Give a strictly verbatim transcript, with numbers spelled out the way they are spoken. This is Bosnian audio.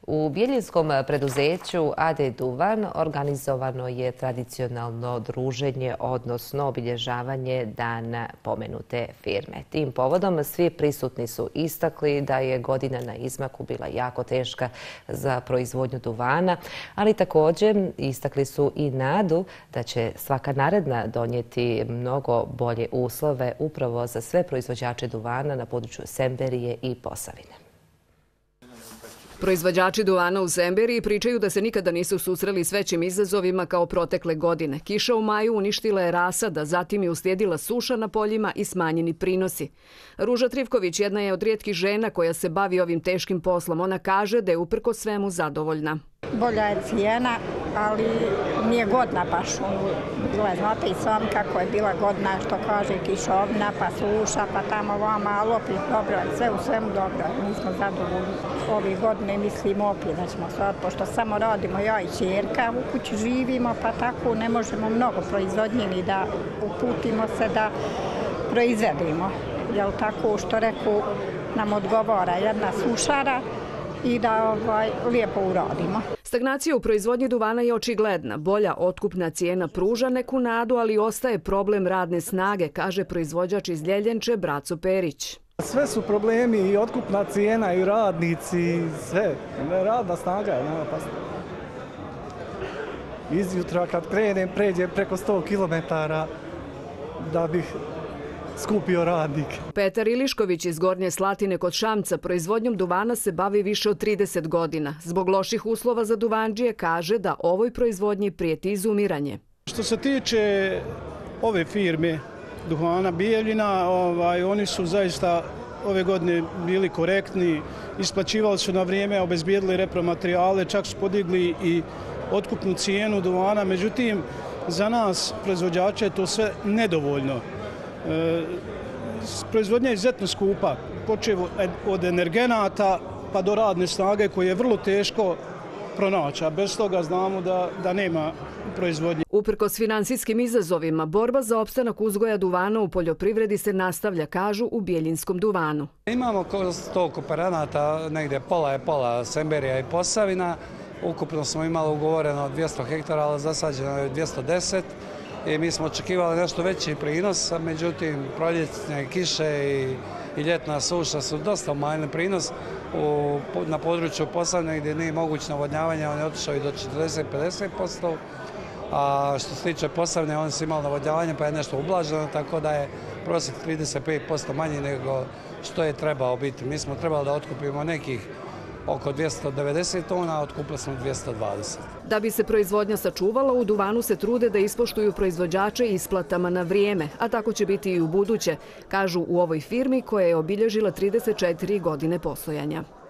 U bjeljinskom preduzeću A D Duvan organizovano je tradicionalno druženje, odnosno obilježavanje dana pomenute firme. Tim povodom svi prisutni su istakli da je godina na izmaku bila jako teška za proizvodnju duvana, ali također istakli su i nadu da će svaka naredna donijeti mnogo bolje uslove upravo za sve proizvođače duvana na području Semberije i Posavine. Proizvođači duvana u Semberiji pričaju da se nikada nisu susreli s većim izazovima kao protekle godine. Kiša u maju uništila je rasada, zatim je uslijedila suša na poljima i smanjeni prinosi. Ruža Trivković jedna je od rijetkih žena koja se bavi ovim teškim poslom. Ona kaže da je uprkos svemu zadovoljna. Bolja je cijena, ali nije godna baš. Bila, znate i sam kako je bila godna, što kaže, kišovina, pa suša, pa tamo vama, ali opet dobro, sve u svemu dobro. Mi smo zadovoljni ove godine, mislimo opet da ćemo sad, pošto samo radimo ja i ćerka, u kući živimo, pa tako ne možemo mnogo proizvodnje ni da uputimo se da proizvedimo. Jel tako što reku nam odgovara jedna sušara i da ovaj, lijepo uradimo. Stagnacija u proizvodnji duvana je očigledna. Bolja otkupna cijena pruža neku nadu, ali ostaje problem radne snage, kaže proizvođač iz Ljeljenče Braco Perić. Sve su problemi, i otkupna cijena, i radnici, sve. Radna snaga je napasna. Izjutra kad krenem, pređem preko sto kilometara da bih skupio radnik. Petar Ilišković iz Gornje Slatine kod Šamca proizvodnjom duvana se bavi više od trideset godina. Zbog loših uslova za duvandžije kaže da ovoj proizvodnji prijeti izumiranje. Što se tiče ove firme Duvana Bijeljina, ovaj, oni su zaista ove godine bili korektni, isplaćivali su na vrijeme, obezbijedili repromaterijale, čak su podigli i otkupnu cijenu duvana. Međutim, za nas proizvođače je to sve nedovoljno. E, proizvodnja je izuzetno skupa, počev od energenata pa do radne snage koje je vrlo teško pronaći, a bez toga znamo da, da nema proizvodnje. Uprkos finansijskim izazovima, borba za opstanak uzgoja duvana u poljoprivredi se nastavlja, kažu u Bjeljinskom duvanu. Imamo sto kooperanata, negdje pola je pola Semberija i Posavina. Ukupno smo imali ugovoreno dvjesto hektara, ali zasađeno je dvjesto deset. I mi smo očekivali nešto veći prinos, međutim proljetne kiše i, i ljetna suša su dosta umanjili prinos. U, na području Posavine gdje nije moguće navodnjavanje, on je otišao i do četrdeset do pedeset posto. A što se tiče Posavine, oni su imali navodnjavanje pa je nešto ublaženo, tako da je prosjek trideset pet posto manji nego što je trebao biti. Mi smo trebali da otkupimo nekih oko dvjesto devedeset tona, a otkupili smo dvjesto dvadeset. Da bi se proizvodnja sačuvala, u duvanu se trude da ispoštuju proizvođače isplatama na vrijeme, a tako će biti i u buduće, kažu u ovoj firmi koja je obilježila trideset četiri godine postojanja.